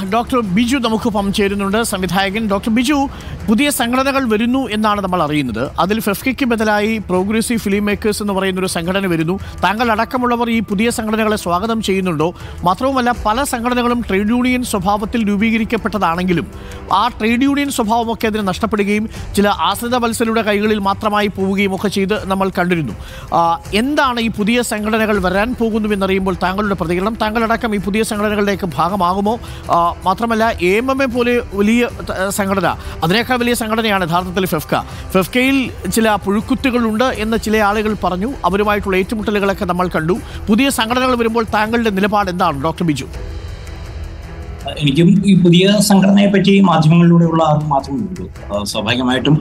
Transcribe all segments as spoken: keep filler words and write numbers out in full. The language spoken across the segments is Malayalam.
ഡോക്ടർ ബിജു നമുക്കൊപ്പം ചേരുന്നുണ്ട്, സംവിധായകൻ. ഡോക്ടർ ബിജു, പുതിയ സംഘടനകൾ വരുന്നു എന്നാണ് നമ്മൾ അറിയുന്നത്. അതിൽ ഫെഫ്കയ്ക്ക് ബദലായി പ്രോഗ്രസീവ് ഫിലിം മേക്കേഴ്സ് എന്ന് പറയുന്നൊരു സംഘടന വരുന്നു. താങ്കൾ അടക്കമുള്ളവർ ഈ പുതിയ സംഘടനകളെ സ്വാഗതം ചെയ്യുന്നുണ്ടോ? മാത്രവുമല്ല, പല സംഘടനകളും ട്രേഡ് യൂണിയൻ സ്വഭാവത്തിൽ രൂപീകരിക്കപ്പെട്ടതാണെങ്കിലും ആ ട്രേഡ് യൂണിയൻ സ്വഭാവമൊക്കെ അതിന് നഷ്ടപ്പെടുകയും ചില ആശ്രിത വത്സലരുടെ കൈകളിൽ മാത്രമായി പോവുകയും ഒക്കെ ചെയ്ത് നമ്മൾ കണ്ടിരുന്നു. എന്താണ് ഈ പുതിയ സംഘടനകൾ വരാൻ പോകുന്നുവെന്നറിയുമ്പോൾ താങ്കളുടെ പ്രതികരണം? താങ്കളടക്കം ഈ പുതിയ സംഘടനകളുടെയൊക്കെ ഭാഗമാകുമോ? മാത്രമല്ല, എ എം എം എ പോലെ വലിയ സംഘടന, അതിനേക്കാൾ വലിയ സംഘടനയാണ് യഥാർത്ഥത്തിൽ ഫെഫ്ക. ഫെഫ്കയിൽ ചില പുഴുക്കുത്തുകളുണ്ട് എന്ന് ചില ആളുകൾ പറഞ്ഞു. അവരുമായിട്ടുള്ള ഏറ്റുമുട്ടലുകളൊക്കെ നമ്മൾ കണ്ടു. പുതിയ സംഘടനകൾ വരുമ്പോൾ താങ്കളുടെ നിലപാട് എന്താണ് ഡോക്ടർ ബിജു? എനിക്കും ഈ പുതിയ സംഘടനയെ പറ്റി മാധ്യമങ്ങളിലൂടെയുള്ള അറിവ് മാത്രമേ ഉള്ളൂ. സ്വാഭാവികമായിട്ടും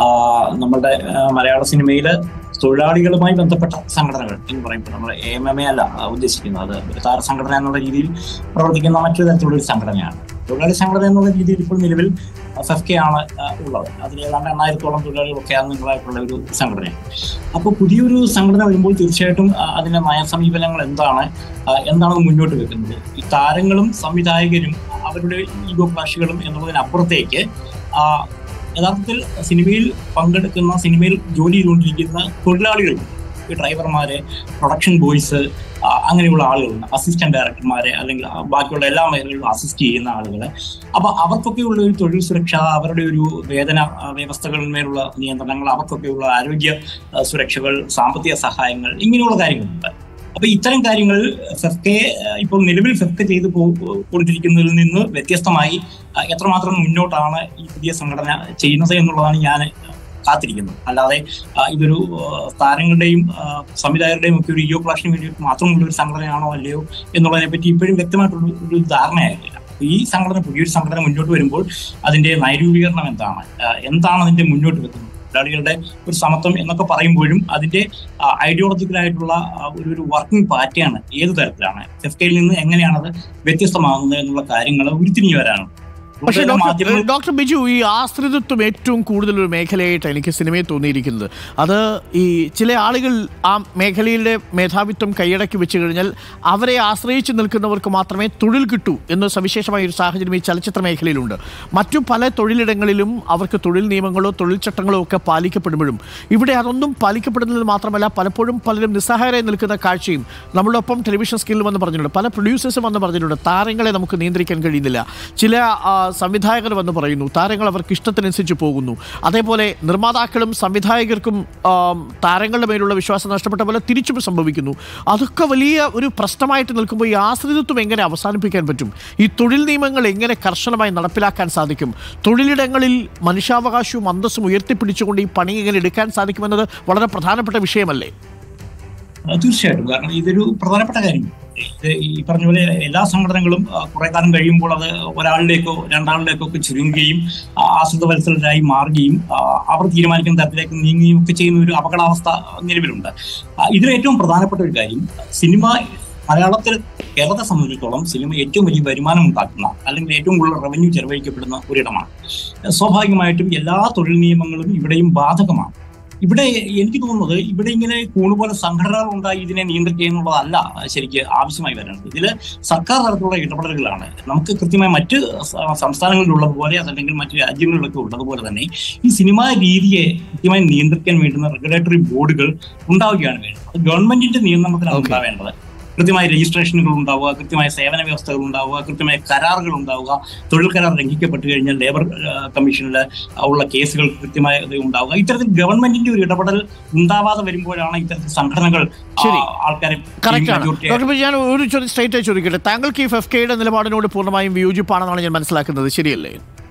നമ്മുടെ മലയാള സിനിമയില് തൊഴിലാളികളുമായി ബന്ധപ്പെട്ട സംഘടനകൾ എന്ന് പറയുമ്പോൾ നമ്മൾ എ എം എം എ അല്ല ഉദ്ദേശിക്കുന്നത്. അത് ഒരു താര സംഘടന എന്നുള്ള രീതിയിൽ പ്രവർത്തിക്കുന്ന മറ്റൊരു തരത്തിലുള്ള ഒരു സംഘടനയാണ്. തൊഴിലാളി സംഘടന എന്നുള്ള രീതിയിൽ ഇപ്പോൾ നിലവിൽ ഫെഫ്കയാണ് ഉള്ളത്. അതിൽ ഏതാണ്ട് എണ്ണായിരത്തോളം തൊഴിലാളികളൊക്കെ അംഗങ്ങളായിട്ടുള്ള ഒരു സംഘടനയാണ്. അപ്പോൾ പുതിയൊരു സംഘടന വരുമ്പോൾ തീർച്ചയായിട്ടും അതിന്റെ നയ സമീപനങ്ങൾ എന്താണ് എന്താണ് മുന്നോട്ട് വെക്കുന്നത്? ഈ താരങ്ങളും സംവിധായകരും അവരുടെ ഈഗോ ക്ലാഷുകളും എന്നുള്ളതിനപ്പുറത്തേക്ക് യഥാർത്ഥത്തിൽ സിനിമയിൽ പങ്കെടുക്കുന്ന സിനിമയിൽ ജോലി ചെയ്തുകൊണ്ടിരിക്കുന്ന തൊഴിലാളികൾ, ഈ ഡ്രൈവർമാര്, പ്രൊഡക്ഷൻ ബോയ്സ്, അങ്ങനെയുള്ള ആളുകളുണ്ട്, അസിസ്റ്റന്റ് ഡയറക്ടർമാരെ, അല്ലെങ്കിൽ ബാക്കിയുള്ള എല്ലാ മേഖലകളിലും അസിസ്റ്റ് ചെയ്യുന്ന ആളുകളെ. അപ്പൊ അവർക്കൊക്കെയുള്ള ഒരു തൊഴിൽ സുരക്ഷ, അവരുടെ ഒരു വേതന വ്യവസ്ഥകളിന്മേലുള്ള നിയന്ത്രണങ്ങൾ, അവർക്കൊക്കെയുള്ള ആരോഗ്യ സുരക്ഷകൾ, സാമ്പത്തിക സഹായങ്ങൾ, ഇങ്ങനെയുള്ള കാര്യങ്ങളുണ്ട്. അപ്പൊ ഇത്തരം കാര്യങ്ങൾ ഫെഫ്കയെ ഇപ്പോൾ നിലവിൽ ഫെഫ്ക ചെയ്തു കൊണ്ടിരിക്കുന്നതിൽ നിന്ന് വ്യത്യസ്തമായി എത്രമാത്രം മുന്നോട്ടാണ് ഈ പുതിയ സംഘടന ചെയ്യുന്നത് എന്നുള്ളതാണ് ഞാൻ കാത്തിരിക്കുന്നത്. അല്ലാതെ ഇതൊരു താരങ്ങളുടെയും സംവിധായകരുടെയും ഒക്കെ ഒരു ഈഗോ ക്ലാഷിന് വേണ്ടി മാത്രമുള്ള ഒരു സംഘടനയാണോ അല്ലയോ എന്നുള്ളതിനെ പറ്റി ഇപ്പോഴും വ്യക്തമായിട്ടുള്ള ഒരു ധാരണയായിട്ടില്ല. ഈ സംഘടന, പുതിയൊരു സംഘടന മുന്നോട്ട് വരുമ്പോൾ അതിന്റെ നയരൂപീകരണം എന്താണ്, എന്താണ് അതിന്റെ മുന്നോട്ട് വെക്കുന്നത്? തൊഴിലാളികളുടെ ഒരു സമത്വം എന്നൊക്കെ പറയുമ്പോഴും അതിന്റെ ഐഡിയോളജിക്കലായിട്ടുള്ള ഒരു ഒരു വർക്കിംഗ് പാറ്റേൺ ഏത് തരത്തിലാണ്, ഫെഫ്കയിൽ നിന്ന് എങ്ങനെയാണത് വ്യത്യസ്തമാകുന്നത് എന്നുള്ള കാര്യങ്ങൾ ഉരുത്തിരിഞ്ഞു വരാനുണ്ട്. പക്ഷേ ഡോക്ടർ ബിജു, ഈ ആശ്രിതത്വം ഏറ്റവും കൂടുതലൊരു മേഖലയായിട്ട് എനിക്ക് സിനിമയിൽ തോന്നിയിരിക്കുന്നത്, അത് ഈ ചില ആളുകൾ ആ മേഖലയിലെ മേധാവിത്വം കൈയടക്കി വെച്ച് കഴിഞ്ഞാൽ അവരെ ആശ്രയിച്ച് നിൽക്കുന്നവർക്ക് മാത്രമേ തൊഴിൽ കിട്ടൂ എന്ന് സവിശേഷമായ ഒരു സാഹചര്യം ഈ ചലച്ചിത്ര മേഖലയിലുണ്ട്. മറ്റു പല തൊഴിലിടങ്ങളിലും അവർക്ക് തൊഴിൽ നിയമങ്ങളോ തൊഴിൽ ചട്ടങ്ങളോ ഒക്കെ പാലിക്കപ്പെടുമ്പോഴും ഇവിടെ അതൊന്നും പാലിക്കപ്പെടുന്നത് മാത്രമല്ല, പലപ്പോഴും പലരും നിസ്സഹായരായി നിൽക്കുന്ന കാഴ്ചയും നമ്മളൊപ്പം ടെലിവിഷൻ സ്ക്രീനിൽ വന്ന് പറഞ്ഞിട്ടുണ്ട്. പല പ്രൊഡ്യൂസേഴ്സും വന്ന് പറഞ്ഞിട്ടുണ്ട് താരങ്ങളെ നമുക്ക് നിയന്ത്രിക്കാൻ കഴിയുന്നില്ല. ചില സംവിധായകർ വന്ന് പറയുന്നു താരങ്ങൾ അവർക്ക് ഇഷ്ടത്തിനനുസരിച്ച് പോകുന്നു. അതേപോലെ നിർമ്മാതാക്കളും സംവിധായകർക്കും താരങ്ങളുടെ മേലുള്ള വിശ്വാസം നഷ്ടപ്പെട്ട പോലെ തിരിച്ചും സംഭവിക്കുന്നു. അതൊക്കെ വലിയ ഒരു പ്രശ്നമായിട്ട് നിൽക്കുമ്പോൾ ഈ ആശ്രിതത്വം എങ്ങനെ അവസാനിപ്പിക്കാൻ പറ്റും? ഈ തൊഴിൽ നിയമങ്ങൾ എങ്ങനെ കർശനമായി നടപ്പിലാക്കാൻ സാധിക്കും? തൊഴിലിടങ്ങളിൽ മനുഷ്യാവകാശവും അന്തസ്സും ഉയർത്തിപ്പിടിച്ചുകൊണ്ട് ഈ പണി എങ്ങനെ എടുക്കാൻ സാധിക്കുമെന്നത് വളരെ പ്രധാനപ്പെട്ട വിഷയമല്ലേ? തീർച്ചയായിട്ടും, കാരണം ഇതൊരു പ്രധാനപ്പെട്ട കാര്യം. ഈ പറഞ്ഞ പോലെ എല്ലാ സംഘടനകളും കുറെ കാലം കഴിയുമ്പോൾ അത് ഒരാളിലേക്കോ രണ്ടാളിലേക്കോ ഒക്കെ ചുരുങ്ങുകയും ആശ്രിത വത്സലരായി മാറുകയും അവർ തീരുമാനിക്കുന്ന തരത്തിലേക്ക് നീങ്ങുകയും ഒക്കെ ചെയ്യുന്ന ഒരു അപകടാവസ്ഥ നിലവിലുണ്ട്. ഇതിൽ ഏറ്റവും പ്രധാനപ്പെട്ട ഒരു കാര്യം, സിനിമ മലയാളത്തിൽ, കേരളത്തെ സംബന്ധിച്ചിടത്തോളം സിനിമ ഏറ്റവും വലിയ വരുമാനം ഉണ്ടാക്കുന്ന അല്ലെങ്കിൽ ഏറ്റവും കൂടുതൽ റവന്യൂ ചെലവഴിക്കപ്പെടുന്ന ഒരിടമാണ്. സ്വാഭാവികമായിട്ടും എല്ലാ തൊഴിൽ നിയമങ്ങളും ഇവിടെയും ബാധകമാണ്. ഇവിടെ എനിക്ക് തോന്നുന്നത് ഇവിടെ ഇങ്ങനെ കൂണുപോലെ സംഘടനകൾ ഉണ്ടായി ഇതിനെ നിയന്ത്രിക്കുക എന്നുള്ളതല്ല ശരിക്ക് ആവശ്യമായി വരുന്നത്. ഇതിൽ സർക്കാർ തലത്തിലുള്ള ഇടപെടലുകളാണ്. നമുക്ക് കൃത്യമായി മറ്റ് സംസ്ഥാനങ്ങളിലുള്ളതുപോലെ അതല്ലെങ്കിൽ മറ്റ് രാജ്യങ്ങളിലൊക്കെ ഉള്ളതുപോലെ തന്നെ ഈ സിനിമാ രീതിയെ കൃത്യമായി നിയന്ത്രിക്കാൻ വേണ്ടുന്ന റെഗുലേറ്ററി ബോർഡുകൾ ഉണ്ടാവുകയാണ് വേണ്ടത്. അത് ഗവൺമെന്റിന്റെ നിയന്ത്രണത്തിലാണ് ഉണ്ടാവേണ്ടത്. കൃത്യമായ രജിസ്ട്രേഷനുകൾ ഉണ്ടാവുക, കൃത്യമായ സേവന വ്യവസ്ഥകൾ ഉണ്ടാവുക, കൃത്യമായ കരാറുകൾ ഉണ്ടാവുക. തൊഴിൽ കരാർ ലംഘിക്കപ്പെട്ട് കഴിഞ്ഞാൽ ലേബർ കമ്മീഷനിൽ ഉള്ള കേസുകൾ കൃത്യമായ ഉണ്ടാവുക. ഇത്തരത്തിൽ ഗവൺമെന്റിന്റെ ഒരു ഇടപെടൽ ഉണ്ടാവാതെ വരുമ്പോഴാണ് ഇത്തരത്തിൽ സംഘടനകൾ ആൾക്കാരെ. ഞാൻ ഒരു സ്ട്രൈറ്റ് ആയി ചോദിക്കട്ടെ, താങ്കൾക്ക് ഈ ഫെഫ്കയുടെ നിലപാടിനോട് പൂർണ്ണമായും വിയോജിപ്പാണെന്നാണ് ഞാൻ മനസ്സിലാക്കുന്നത്, ശരിയല്ലേ?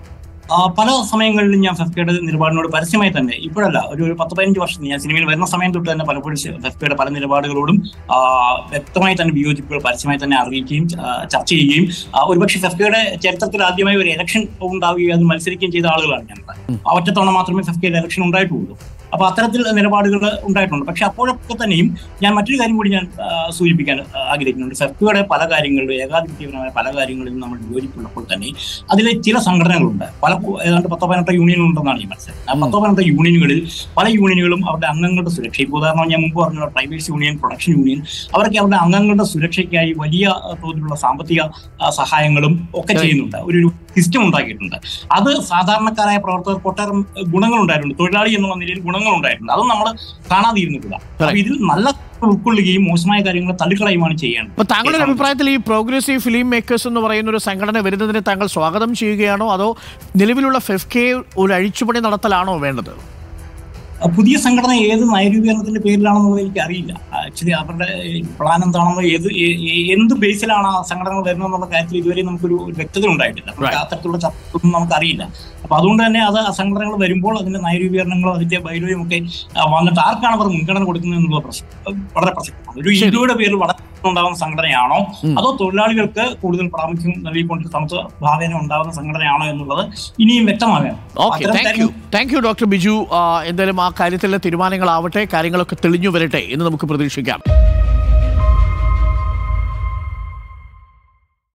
പല സമയങ്ങളിലും ഞാൻ ഫെഫ്കയുടെ നിലപാടിനോട് പരസ്യമായി തന്നെ, ഇപ്പോഴല്ല, ഒരു ഒരു പത്ത് പതിനഞ്ച് വർഷം ഞാൻ സിനിമയിൽ വരുന്ന സമയം തൊട്ട് തന്നെ പലപ്പോഴും ഫെഫ്കയുടെ പല നിലപാടുകളോടും വ്യക്തമായി തന്നെ വിയോജിപ്പുകൾ പരസ്യമായി തന്നെ അറിയിക്കുകയും ചർച്ച ചെയ്യുകയും ഒരുപക്ഷെ ഫെഫ്കയുടെ ചരിത്രത്തിൽ ആദ്യമായി ഒരു ഇലക്ഷൻ ഉണ്ടാവുകയും അത് മത്സരിക്കുകയും ചെയ്ത ആളുകളാണ് ഞാൻ. ഒറ്റത്തവണ മാത്രമേ ഫെഫ്കയുടെ ഇലക്ഷൻ ഉണ്ടായിട്ടുള്ളൂ. അപ്പൊ അത്തരത്തിൽ നിലപാടുകൾ ഉണ്ടായിട്ടുണ്ട്. പക്ഷെ അപ്പോഴൊക്കെ തന്നെയും ഞാൻ മറ്റൊരു കാര്യം കൂടി ഞാൻ സൂചിപ്പിക്കാൻ ആഗ്രഹിക്കുന്നുണ്ട്. ഫെഫ്കയുടെ പല കാര്യങ്ങളിലും ഏകാധിപത്യപരമായ പല കാര്യങ്ങളിലും നമ്മൾ യോജിപ്പുള്ളപ്പോൾ തന്നെ അതിലെ ചില സംഘടനകളുണ്ട്. പല ഏതാണ്ട് പത്തോ പതിനെട്ടോ യൂണിയൻ ഉണ്ടെന്നാണ് ഈ മനസ്സിലായത്. ആ പത്തോ പതിനെട്ടോ യൂണിയനുകളിൽ പല യൂണിയനുകളും അവരുടെ അംഗങ്ങളുടെ സുരക്ഷ, ഇപ്പോൾ ഉദാഹരണം ഞാൻ മുമ്പ് പറഞ്ഞ പ്രൈവേറ്റ് യൂണിയൻ, പ്രൊഡക്ഷൻ യൂണിയൻ, അവരൊക്കെ അവരുടെ അംഗങ്ങളുടെ സുരക്ഷയ്ക്കായി വലിയ തോതിലുള്ള സാമ്പത്തിക സഹായങ്ങളും ഒക്കെ ചെയ്യുന്നുണ്ട്. ഒരു സിസ്റ്റം ഉണ്ടാക്കിയിട്ടുണ്ട്. അത് സാധാരണക്കാരായ പ്രവർത്തകർക്ക് ഒട്ടേറെ ഗുണങ്ങളുണ്ടായിട്ടുണ്ട്, തൊഴിലാളി എന്നുള്ള നിലയിൽ ഗുണങ്ങളുണ്ടായിട്ടുണ്ട്. അതും നമ്മൾ കാണാതിരുന്നിട്ടില്ല. അപ്പൊ ഇതിൽ നല്ല ഉൾക്കൊള്ളുകയും മോശമായ കാര്യങ്ങൾ തള്ളിക്കളയുമാണ് ചെയ്യേണ്ടത്. അപ്പൊ താങ്കളുടെ അഭിപ്രായത്തിൽ ഈ പ്രോഗ്രസീവ് ഫിലിം മേക്കേഴ്സ് എന്ന് പറയുന്ന ഒരു സംഘടന വരുന്നതിനെ താങ്കൾ സ്വാഗതം ചെയ്യുകയാണോ, അതോ നിലവിലുള്ള ഫെഫ്കെ ഒരു അഴിച്ചുപണി നടത്തലാണോ വേണ്ടത്? പുതിയ സംഘടന ഏത് നയരൂപീകരണത്തിന്റെ പേരിലാണെന്നുള്ളത് എനിക്ക് അറിയില്ല. ആക്ച്വലി അവരുടെ പ്ലാൻ എന്താണെന്നോ ഏത് എന്ത് ബേസിലാണ് ആ സംഘടനകൾ വരുന്നതെന്നുള്ള കാര്യത്തിൽ ഇതുവരെ നമുക്കൊരു വ്യക്തത ഉണ്ടായിട്ടില്ല. അത്തരത്തിലുള്ള ചർച്ചയൊന്നും നമുക്കറിയില്ല. അപ്പൊ അതുകൊണ്ട് തന്നെ അത് ആ സംഘടനകൾ വരുമ്പോൾ അതിന്റെ നയരൂപീകരണങ്ങളോ അതിന്റെ ബൈലോയും ഒക്കെ വന്നിട്ട് ആർക്കാണ് അവർ മുൻഗണന കൊടുക്കുന്നത് എന്നുള്ള പ്രശ്നം വളരെ പ്രസക്തമാണ്. ഒരു ഇന്ത്യയുടെ പേരിൽ വളരെ ഉണ്ടാകുന്ന സംഘടനയാണോ അതോ തൊഴിലാളികൾക്ക് കൂടുതൽ പ്രാമുഖ്യം നൽകിക്കൊണ്ട് സമത്വ ഭാവേന ഉണ്ടാകുന്ന സംഘടനയാണോ എന്നുള്ളത് ഇനിയും വ്യക്തമാകണം. Thank you doctor Biju. എന്തായാലും ആ കാര്യത്തിലെ തീരുമാനങ്ങളാവട്ടെ, കാര്യങ്ങളൊക്കെ തെളിഞ്ഞു വരട്ടെ എന്ന് നമുക്ക് പ്രതീക്ഷിക്കാം.